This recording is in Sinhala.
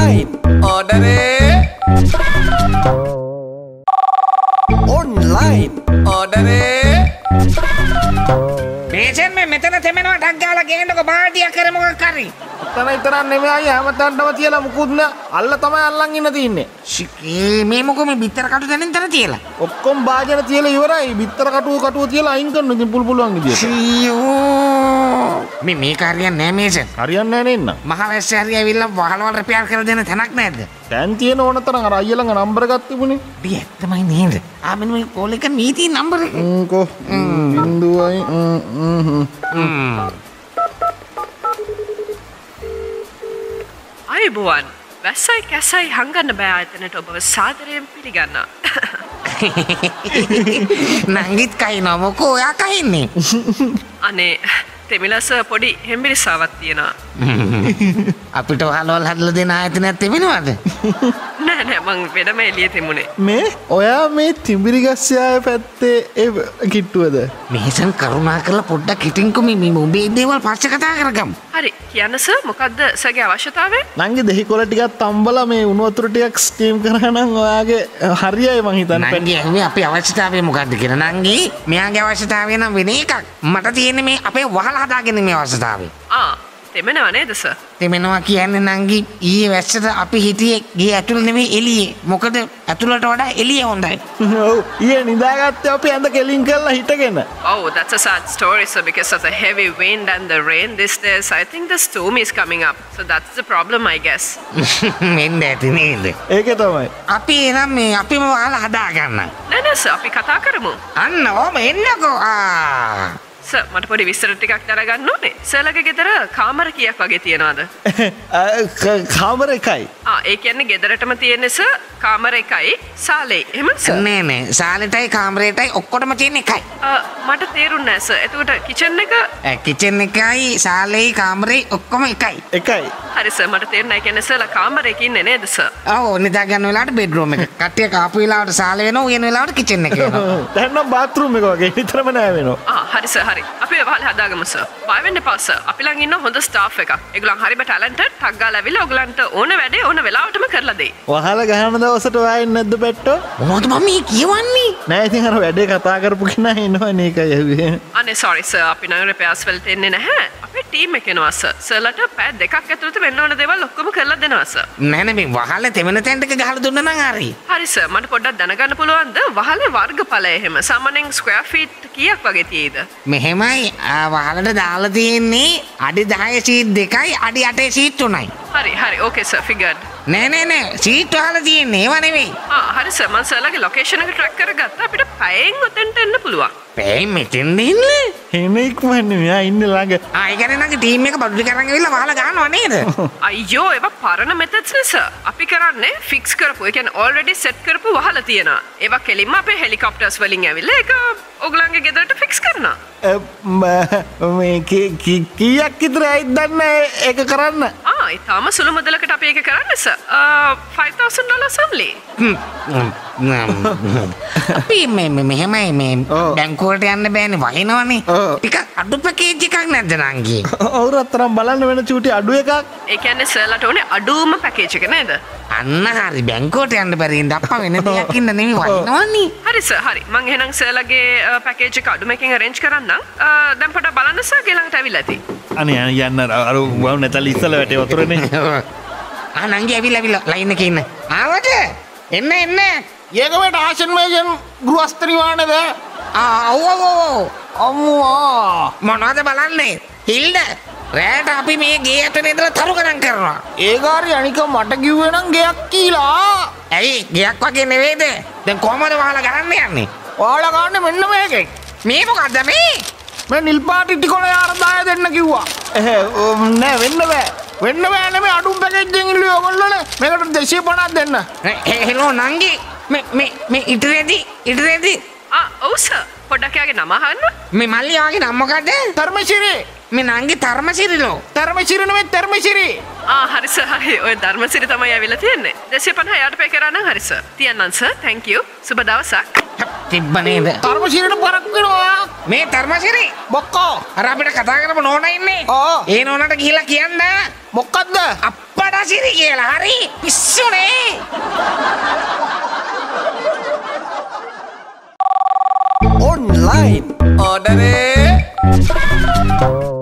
online order online order මේසෙන් මේ මෙතන තෙමෙනවා ටක් ගාලා ගේන්නකො බාල්දියක් කර මොකක් කරි. ඔතන ඉතරක් නෙමෙයි අයියා හැමතැනම තියලා මුකුත් නෑ. අල්ල තමයි අල්ලන් ඉන්න තින්නේ. ෂිකේ මේ මොකෝ මේ බිත්තර කටු දැනින් තර තියලා. ඔක්කොම භාජන තියලා ඉවරයි. බිත්තර කටුව තියලා අයින් කරනවා. ඉතින් පුළුවන් විදියට. ෂියෝ මේ කාර්යයක් නෑ මේසෙන්. හරියන්නේ නෑ නෙන්න. මහ වැස්සේ හරි ඇවිල්ලා වහලවල් රිපෙයාර් කරලා දෙන්න තැනක් නැද්ද? දැන් තියෙන ඕන තරම් අර අයියා ළඟ නම්බර එකක් තිබුණේ. ඩි ඇත්තමයි නේද? මෙන්න මේ කෝල් එක නීති නම්බර එක. කො බින්දුවයි අයිබෝවන් වැස්සයි කැසයි හංගන්න බෑ ආයතනට ඔබව සාදරයෙන් පිළිගන්නවා. නංගිත් කයිනවා මොකෝ ඔයා කයින්නේ? අනේ තෙමිලස පොඩි හෙම්බිරිස්සාවක් තියෙනවා. අපිට වහලවල් හදලා දෙන ආයතනයක් තිබෙනවද? නෑ මං වෙනම එළියේ තිබුණේ. මේ ඔයා මේ තිඹිරිගස්යාය පැත්තේ ඒ කිට්ටුවද? මේසන් කරුණා කරලා පොඩ්ඩක් හිටින්කෝ මේ උඹේ දේවල් පස්සේ කතා කරගමු. හරි කියන්න සර් මොකද්ද සර්ගේ අවශ්‍යතාවය? නංගි දෙහි කොළ ටිකක් තම්බලා මේ උණු වතුර ටිකක් ස්ටීම් කරා නම් ඔයාගේ හරියයි මං හිතන්නේ. නංගි ඇහුවේ අපේ අවශ්‍යතාවය මොකද්ද කියලා. නංගි මෙයාගේ අවශ්‍යතාවය නම් වෙන එකක්. මට තියෙන්නේ මේ අපේ වහල හදාගෙන මේ අවශ්‍යතාවය. තෙමෙනව නේද සර්? තෙමෙනවා කියන්නේ නංගි ඊයේ වැස්සට අපි හිටියේ ගේ ඇතුළ නෙමෙයි එළියේ. මොකද ඇතුළට වඩා එළිය හොඳයි. ඔව් ඊයේ නිදාගත්තේ අපි ඇඳ කෙලින් කරලා හිටගෙන. Oh, that's a sad story, sir, because of the heavy wind and the rain these days. I think the storm is coming up. So that's the problem, I guess. මෙන්න ඇති නේද? ඒකේ තමයි. අපි එනම් මේ අපිම වහලා හදාගන්න. නෑ සර් අපි කතා කරමු. අන්න ඕම එන්නකෝ. සර් මට පොඩි විස්තර ටිකක් දැනගන්න ඕනේ. සර්ලගේ ගෙදර කාමර කීයක් වගේ තියනවද? කාමර එකයි. ඒ කියන්නේ ගෙදරටම තියෙන්නේ සර් කාමර එකයි සාලේ. එහෙමද සර්? නෑ සාලෙටයි කාමරේටයි ඔක්කොටම තියෙන එකයි. මට තේරුන්නේ නෑ සර්. එතකොට කිචන් එක? කිචන් එකයි සාලේයි කාමරේ ඔක්කොම එකයි. එකයි. හරි සර් මට තේරුණා. ඒ කියන්නේ සර්ලා කාමරේක ඉන්නේ නේද සර්? ඔව් නිදා ගන්න වෙලාවට බෙඩ්රූම් එක. කට්ටිය කාපු වෙලාවට සාලේ වෙනවා. උයන වෙලාවට කිචන් එක වෙනවා. දැන් නම් බාත්රූම් එක වගේ නිතරම නෑ වෙනවා. හරි සර් හරි. අපි වහල හදාගමු සර්. බය වෙන්න එපා සර්. අපි ළඟ ඉන්න හොඳ ස්ටාෆ් එකක්. ඒගොල්ලන් හරිම ටැලන්ටඩ්. ටක් ගාලා ඇවිල්ලා ඔයගලන්ට ඕන වැඩේ ඕන වෙලාවටම කරලා දෙයි. වහල ගහන දවසට ඔයා එන්නේ නැද්ද පැට්ටෝ? මොනවද මම මේ කියවන්නේ? නෑ ඉතින් අර වැඩේ කතා කරපු කෙනා එනවනේ ඒකයි ඇහුවේ. අනේ sorry සර් අපි නම් රිපෙයාර්ස් වලට එන්නේ නැහැ. අපේ ටීම් එක එනවා සර්. සර්ලට පැය දෙකක් ඇතුළත වෙන්න ඕන දේවල් ඔක්කොම කරලා දෙනවා සර්. නෑ මේ වහල තෙමෙන තැන් ටික ගහලා දුන්නා නම් හරි. හරි සර් මට පොඩ්ඩක් දැනගන්න පුළුවන්ද වහලේ වර්ගඵලය එහෙම සාමාන්‍යයෙන් ස්ක්වෙයාර් ෆීට් කීයක් වගේ තියෙයිද? මෙහෙමයි වහලට දාලා තියෙන්නේ අඩි 10 සීට් 2යි අඩි 8 සීට් 3යි. හරි ඕකේ සර් ෆිගර්ඩ්. නෑ සීට් වහලා තියෙන්නේ ඒව නෙවෙයි. හරි සර් මම සර්ලගේ ලොකේෂන් එක ට්‍රැක් කරගත්තා. අපිට පැයෙන් ඔතෙන්ට එන්න පුළුවන්. පැයෙන් මෙතෙන්ද ඉන්නේ? එහෙම ඉක්මන්නේ මෙයා ඉන්නේ ළඟ. ඒ කියන්නේ නම් ටීම් එක බඩු ටික අරන් ඇවිල්ලා වහලා ගන්නවා නේද? අයියෝ ඒවා පරණ මෙතඩ්ස් නේ සර්. අපි කරන්නේ ෆික්ස් කරපු. ඒ කියන්නේ ඔල්රෙඩි සෙට් කරපු වහලා තියෙනවා. ඒවා කෙලින්ම අපේ හෙලිකොප්ටර්ස් වලින් ඇවිල්ලා ඒක ඔයගලන්ගේ ගෙදරට ෆික්ස් කරනවා. මේ කීයක් විතර ඇයිද දන්නේ ඒක කරන්න? ඉතාලම සුළු මුදලකට අපි ඒක කරන්නේ සර්. $5,000 only. අපි මෙහෙමයි මේ බැංකුවට යන්න බෑනේ වහිනවනේ. ටිකක් අඩු පැකේජ් එකක් නැද්ද නංගි? ඔව් රත්තරන් බලන්න වෙන චූටි අඩු එකක්. ඒ කියන්නේ සර්ලට ඕනේ අඩුම පැකේජ් එක නේද? අන්න හරි බැංකුවට යන්න බැරි ඉඳ අප්පා වෙන දෙයක් ඉන්න නෙමෙයි වහිනවනේ. හරි සර් හරි. මං එහෙනම් සර්ලගේ පැකේජ් එක අඩුමකින් arrange කරන්නම්. දැන් පොඩ්ඩක් බලන්න සර් ගෙලන්ට ඇවිල්ලා ඇති. අනේ යන්න අර වව් නැතලි ඉස්සල වැටේ වතුරනේ. නංගි ඇවිල්ලා ලයින් එකේ ඉන්න. ආවද? එන්න. ඒකමට ආසන්මයන් ගෘහස්ථ නිවානද? ඔව්. අම්මා මොනවද බලන්නේ? හිල්ද? රෑට අපි මේ ගේ ඇතුලේ ඉඳලා තරු ගණන් කරනවා. ඒ ගාරි අනික මට කිව්වේ නම් ගෙයක් කියලා. ඇයි ගෙයක් වගේ නෙවෙයිද? දැන් කොහමද වහලා ගන්න යන්නේ? ඔයාලා ගන්න මෙන්න මේකෙන්. මේ මොකද්ද මේ? මේ නිල් පාටි ටිකොල යාරදාය දෙන්න කිව්වා. නෑ වෙන්න බෑ නෙමෙයි අඩුම් පැකේජ් එකෙන් ඉල්ලුවේ ඔයගොල්ලෝනේ. මේකට 250ක් දෙන්න. හෙලෝ නංගි මේ ඉටරේදි ඔව් සර් පොඩ්ඩක් යාගේ නම අහන්න. මේ මල්ලි යාගේ නම මොකද්ද? ධර්මසිරි. මේ නංගි ධර්මසිරිලෝ. ධර්මසිරි නෙමෙයි ධර්මසිරි. හරි සර් හරි. ඔය ධර්මසිරි තමයි ඇවිල්ලා තියෙන්නේ. 250 යාට පේ කරා නම් හරි සර්. තියන්නම් සර්. thank you. සුබ දවසක්. තිබ්බ නේද? ධර්මසිරිට පරක් වෙනවා. මේ ධර්මසිරි බොක්කෝ. අර අපිට කතා කරපු නෝනා ඉන්නේ. ඒ නෝනාට ගිහිල්ලා කියන්න. මොකද්ද? අප්පඩ උපසිරි කියලා හරි පිස්සුනේ. online order